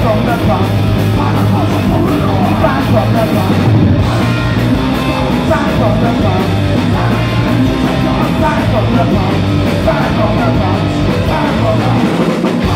from the front. Back from the front. Back from the front. Back from the front. Back from the front. Back from the front.